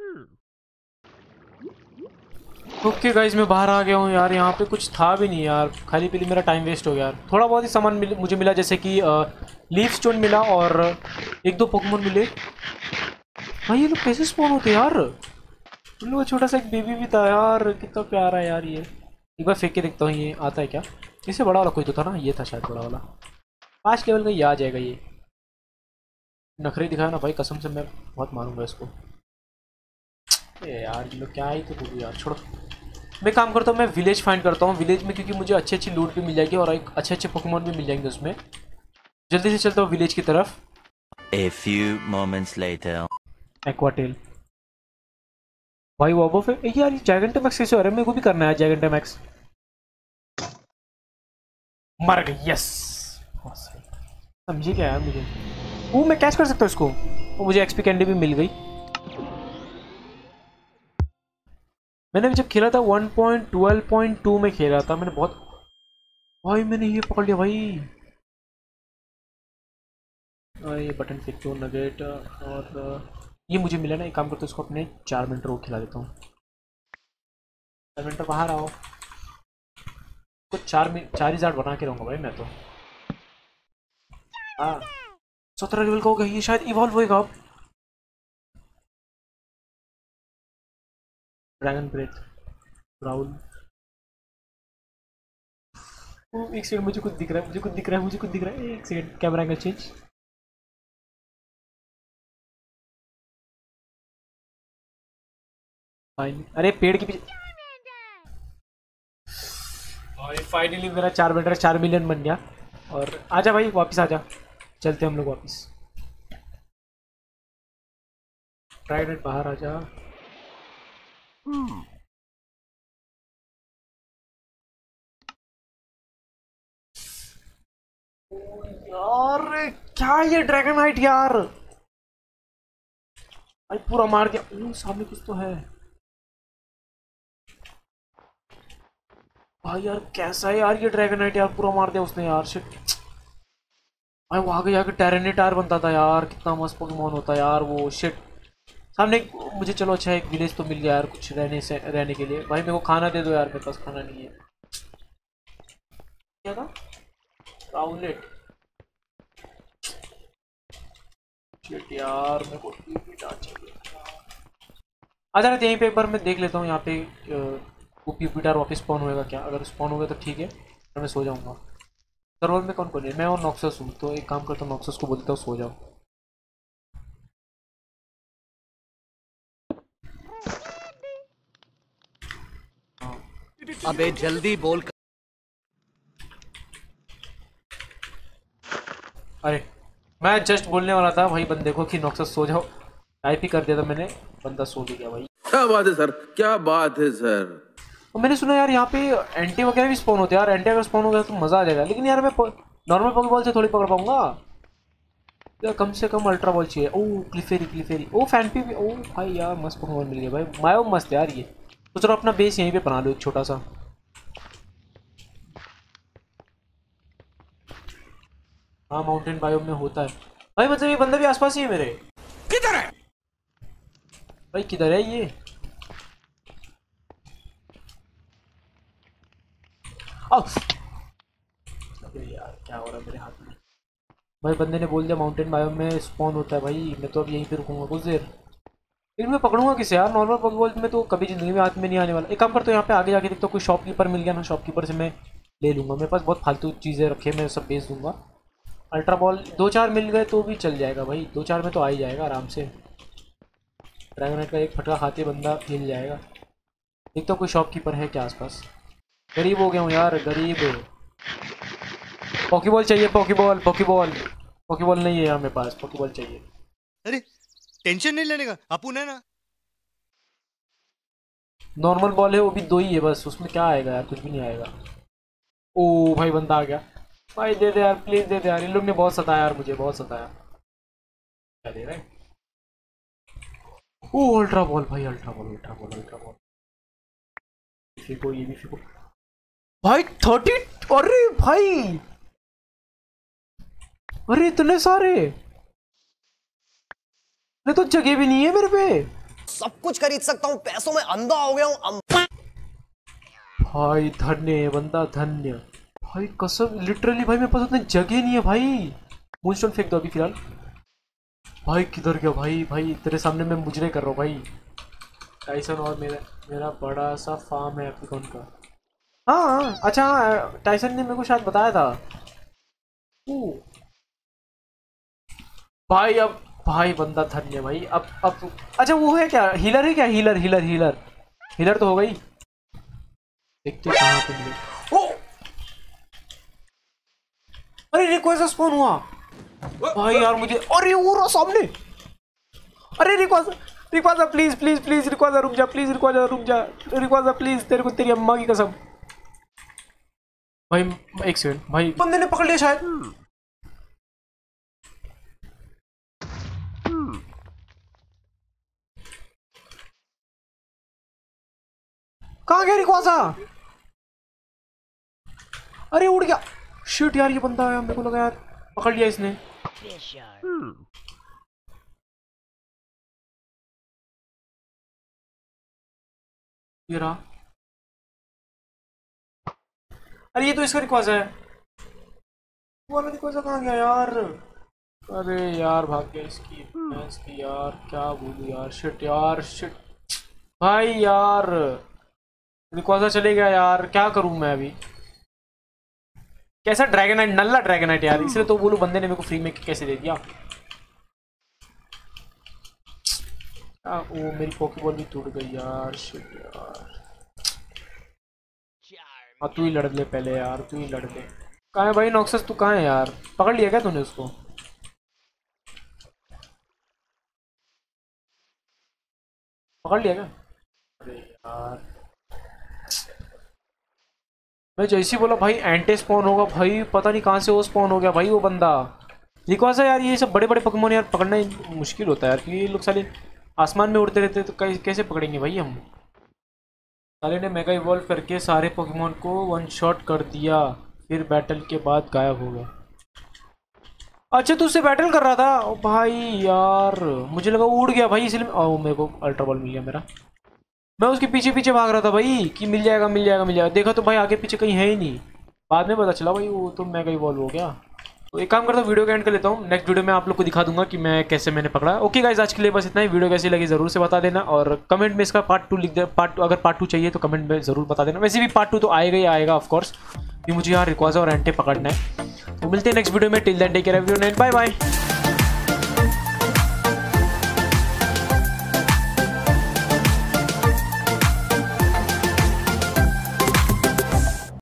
S1: ओके गाइज मैं बाहर आ गया हूँ यार, यहाँ पे कुछ था भी नहीं यार, खाली पीली मेरा टाइम वेस्ट हो गया यार। थोड़ा बहुत ही सामान मुझे मिला, जैसे कि लीफ स्टोन मिला और एक दो पोकेमॉन मिले। भाई ये लोग कैसे स्पॉन होते यार, उन लोगों छोटा सा एक बेबी भी था यार, कितना प्यारा है यार। ये एक बार फेंक के देखता हूँ ये आता है क्या। इससे बड़ा वाला कोई तो था ना, ये था शायद बड़ा वाला। 5 लेवल का ये आ जाएगा। ये नखरे दिखाया ना भाई, कसम से मैं बहुत मारूंगा इसको। यार ये लोग क्या ही तो बोलूँ यार, छोड़ो। मैं काम करता हूँ, मैं विलेज फाइंड करता हूँ विलेज में, क्योंकि मुझे अच्छी अच्छी लूट भी मिल जाएगी और एक अच्छे अच्छे पोकेमॉन भी मिल जाएंगे उसमें। जल्दी से चलता हूँ विलेज की तरफ।
S9: A few moments later.
S1: एक्वाटेल भाई, वॉबोफ है यार। ये जैगेंटामैक्स कैसे हो रहा है, मेरे को भी करना है जैगेंटामैक्स। मर गई, यस समझिए क्या यार मुझे। वो मैं कैच कर सकता हूँ इसको, और मुझे एक्सपी कैंडी भी मिल गई। मैंने जब खेला था 1.12.2 में खेला था मैंने बहुत। भाई मैंने ये पकड़ लिया भाई। ये बटन फेंक दो नगेट, और ये मुझे मिला ना, एक काम करते इसको अपने 4 मिनट रोक खिला देता हूँ। एडवेंटर बाहर आओ। कुछ 4 बना के रहूँगा भाई मैं तो। हाँ 17 लेवल का हो गया, ये शायद इवॉल्व होएगा अब। Dragon breath brown. एक सेकंड, मुझे कुछ दिख रहा है, मुझे कुछ दिख रहा है, मुझे कुछ दिख रहा है। एक सेकंड, कैमरा एंगल चेंज। अरे पेड़ के पीछे भाई फाइनली मेरा 4 बेटर 4 मिलियन बन गया। और आजा भाई वापस आजा, चलते हम लोग वापस। ड्रैगन बाहर आजा। यार क्या ये ड्रैगन हाइट यार, भाई पूरा मार दिया। सामने कुछ तो है भाई यार, कैसा है यार ये ड्रैगन नाइट यार, पूरा मार दिया उसने यार। शिट भाई वहां के जाके टेरेनिटार बनता था यार, कितना मस्त पोकेमॉन होता यार वो। शिट सामने मुझे, चलो अच्छा एक विलेज तो मिल गया यार कुछ रहने के लिए। भाई मेरे को खाना दे दो यार, मेरे पास खाना नहीं है। क्या था? राउलेट। शिट यार मेरे को चाहिए। आ जा रहे यहीं पे एक बार मैं देख लेता हूँ यहाँ पे वो प्यूपिटार वापस स्पॉन होएगा क्या। अगर स्पॉन होगा तो ठीक है, तो मैं सो जाऊंगा। सर्वर में कौन कौन है? मैं और नॉक्सस हूँ, तो एक काम करता हूँ नॉक्सस को बोलता हूँ सो जाओ।
S6: अबे जल्दी बोल।
S1: अरे मैं जस्ट बोलने वाला था भाई बंदे को कि नॉक्सस सो जाओ, टाइप ही कर दिया था मैंने, बंदा सो भी गया भाई।
S10: क्या बात है सर, क्या बात है सर।
S1: तो मैंने सुना यार यहाँ पे एंटी वगैरह भी स्पॉन होते हैं यार, एंटी अगर स्पॉन हो गया तो मजा आ जाएगा। लेकिन यार मैं नॉर्मल पॉकेबॉल से थोड़ी पकड़ पाऊंगा यार, कम से कम अल्ट्रा बॉल चाहिए। ओह क्लिफेरी, ओ फैंपी भी। ओ भाई यार मस्त पॉकेमॉन मिल गया भाई, मायो मस्त यार ये। तो चलो अपना बेस यहीं पे बना लो एक छोटा सा। हाँ माउंटेन बायोम में होता है भाई, मतलब ये बंदा भी आसपास ही है मेरे।
S6: किधर है
S1: भाई किधर है ये? अरे यार क्या हो रहा है मेरे हाथ में। भाई बंदे ने बोल दिया माउंटेन बायोम में स्पॉन होता है भाई, मैं तो अब यहीं पे रुकूंगा कुछ देर। लेकिन मैं पकड़ूंगा किसे यार? नॉर्मल पॉकेबॉल में तो कभी जिंदगी में हाथ में नहीं आने वाला। एक काम करते हो यहाँ पे आगे जाके देखते हो कोई शॉपकीपर मिल गया ना, शॉपकीपर से मैं ले लूंगा। मेरे पास बहुत फालतू चीज़ें रखे, मैं सब बेच दूंगा। अल्ट्रा बॉल 2-4 मिल गए तो भी चल जाएगा भाई, 2-4 में तो आ ही जाएगा आराम से। ड्रैगनाइट का एक फटका खाते बंदा मिल जाएगा। देखता हूँ कोई शॉपकीपर है क्या आसपास। गरीब हो गया हूँ यार, गरीब। पॉकीबॉल चाहिए, पॉकीबॉल नहीं है यार मेरे पास, पॉकीबॉल चाहिए।
S6: अरे टेंशन नहीं लेने का, अपुन है ना।
S1: नॉर्मल बॉल है वो भी 2 ही है बस, उसमें क्या आएगा यार, कुछ भी नहीं आएगा। ओ भाई बंदा आ गया भाई, दे दे यार प्लीज दे दे यार, इन लोग ने बहुत सताया यार, मुझे बहुत सताया। क्या दे रहा है? ओ अल्ट्रा बॉल भाई, अल्ट्रा बॉल फेंको, ये भी फेंको भाई। 30। अरे भाई, अरे इतने सारे, ये तो जगह भी नहीं है मेरे पे।
S6: सब कुछ खरीद सकता हूँ, पैसों में अंधा हो गया हूँ
S1: भाई धन्य है बंदा, धन्य भाई कसम। लिटरली भाई मेरे पास उतनी जगह नहीं है भाई। मूनस्टोन फेंक दो अभी फिलहाल। भाई किधर गया भाई तेरे सामने मैं मुजरे कर रहा हूँ भाई। टाइसन और मेरा बड़ा सा फार्म है एप्लिकॉन का। हाँ अच्छा, टाइसन ने मेरे को शायद बताया था। भाई अब भाई बंदा धन्य भाई। अब अच्छा वो है क्या, हीलर है क्या? हीलर तो हो गई। देखते कहाँ पे मिले। ओ अरे रिक्वेस्ट स्पॉन हुआ भाई यार मुझे। अरे वो रहा सामने। अरे रिक्वाजा प्लीज रिक्वाजा रुक जा, रिक्वाजा प्लीज, तेरे को तेरी अम्मा की कसम। भाई एक सेकंड भाई, बंदे ने पकड़ लिया शायद। कहाँ गया रिक्वाजा? अरे उड़ गया। शिट यार ये बंदा आया, मेरे को लगा यार पकड़ लिया इसने। ये रहा अरे ये तो इसका रिक्वाजा है, वो वाला रिक्वाजा कहाँ गया यार? अरे यार भाग गया इसकी यार, क्या बोलूं यार, शिट यार शिट भाई यार, रिक्वाजा चले गया यार, क्या करूं मैं अभी? कैसा ड्रैगनाइट, नल्ला ड्रैगनाइट यार, इसलिए तो बोलूं बंदे ने मेरे को फ्री में कैसे दे दिया। वो मेरी पोकेबॉल भी टूट गई यार, शिट यार। हाँ तू ही लड़ ले पहले यार, तू ही लड़ ले। कहाँ है भाई नॉक्सस, तू कहाँ है यार? पकड़ लिया क्या तूने उसको? पकड़ लिया क्या? अरे यार मैं जैसे ही बोला भाई एंटे स्पॉन होगा, भाई पता नहीं कहाँ से वो स्पॉन हो गया भाई वो बंदा। रिक्वाजा यार, ये सब बड़े बड़े पोकेमॉन यार पकड़ना मुश्किल होता है यार, क्योंकि ये लोग साले आसमान में उड़ते रहते, तो कैसे पकड़ेंगे भाई हम? साले ने मेगा इवॉल्व करके सारे पोकेमॉन को वन शॉट कर दिया, फिर बैटल के बाद गायब हो गया। अच्छा तू उससे बैटल कर रहा था? ओ भाई यार मुझे लगा वो उड़ गया भाई, इसलिए ओ मेरे को अल्ट्रा बॉल मिल गया मेरा। मैं उसके पीछे पीछे भाग रहा था भाई कि मिल जाएगा मिल जाएगा मिल जाएगा, देखा तो भाई आगे पीछे कहीं है ही नहीं। बाद में पता चला भाई वो तो मेगा इवॉल्व हो गया। तो एक काम करता हूँ, वीडियो का एंड कर लेता हूँ, नेक्स्ट वीडियो में आप लोग को दिखा दूंगा कि मैं कैसे मैंने पकड़ा। ओके गाइस, आज के लिए बस इतना ही। वीडियो कैसी लगी जरूर से बता देना, और कमेंट में इसका पार्ट 2 लिख दे। अगर पार्ट 2 चाहिए तो कमेंट में जरूर बता देना। वैसे भी पार्ट 2 तो आएगा ही आएगा ऑफकोर्स, कि मुझे यहाँ रिक्वाजा और एंटे पकड़ना है। तो मिलते हैं नेक्स्ट वीडियो में। Till then take care everyone and bye bye.